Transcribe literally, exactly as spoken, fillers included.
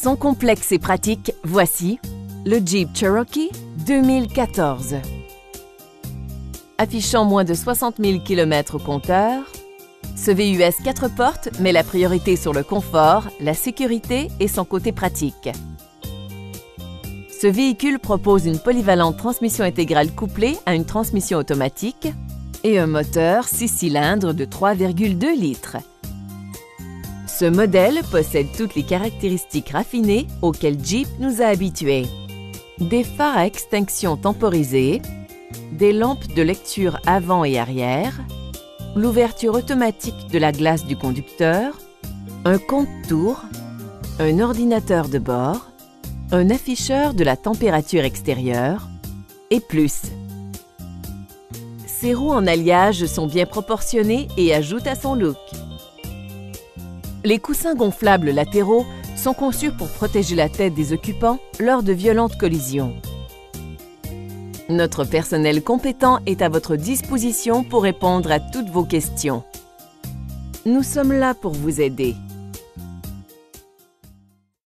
Son complexe et pratique, voici le Jeep Cherokee deux mille quatorze. Affichant moins de soixante mille kilomètres au compteur, ce V U S quatre portes met la priorité sur le confort, la sécurité et son côté pratique. Ce véhicule propose une polyvalente transmission intégrale couplée à une transmission automatique et un moteur six cylindres de trois virgule deux litres. Ce modèle possède toutes les caractéristiques raffinées auxquelles Jeep nous a habitués. Des phares à extinction temporisée, des lampes de lecture avant et arrière, l'ouverture automatique de la glace du conducteur, un compte-tours, un ordinateur de bord, un afficheur de la température extérieure et plus. Ses roues en alliage sont bien proportionnées et ajoutent à son look. Les coussins gonflables latéraux sont conçus pour protéger la tête des occupants lors de violentes collisions. Notre personnel compétent est à votre disposition pour répondre à toutes vos questions. Nous sommes là pour vous aider.